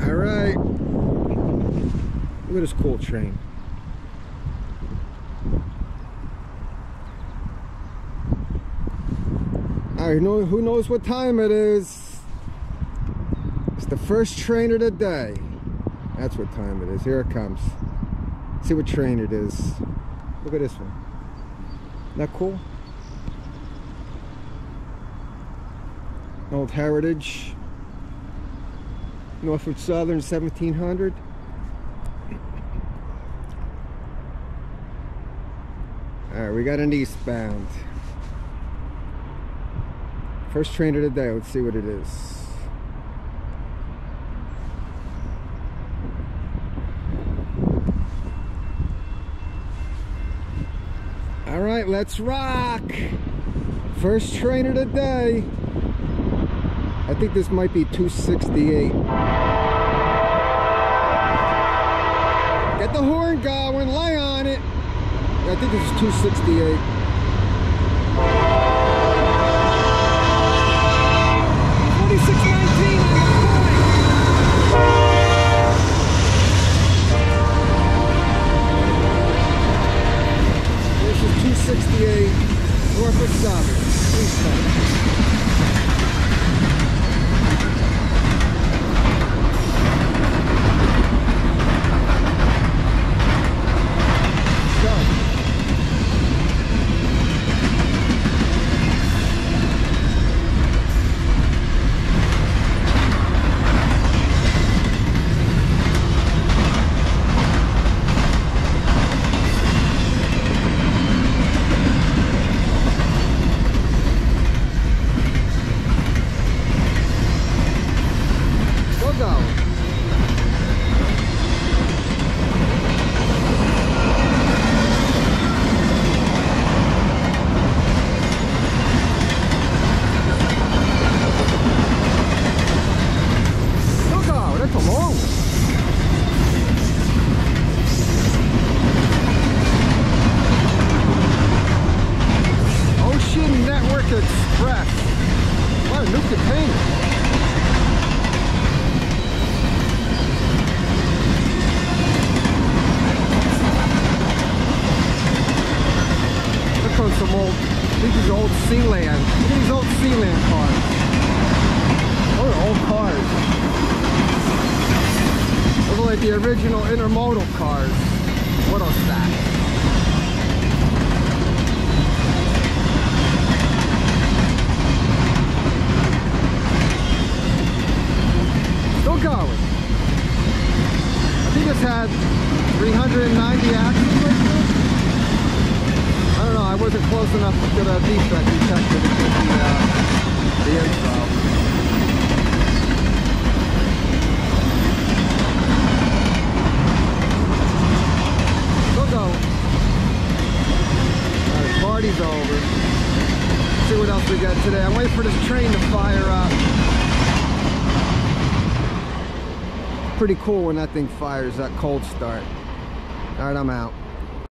All right. Look at this cool train. All right, who knows what time it is? It's the first train of the day. That's what time it is. Here it comes. See what train it is. Look at this one. Isn't that cool? Old Heritage. Norfolk Southern 1700. Alright, we got an eastbound. First train of the day. Let's see what it is. Alright, let's rock! First train of the day. I think this might be 268. Get the horn going, lay on it. I think this is 268. This is 268 Norfolk Southern. These are old Sealand. Look at these old Sealand cars. Those are old cars. Those are like the original intermodal cars. What a stack. Still going. I think this had 390 axles right there. I don't know, I wasn't close enough to the defect detector to get the info. We'll go. Alright, party's over. Let's see what else we got today. I'm waiting for this train to fire up. Pretty cool when that thing fires, that cold start. Alright, I'm out.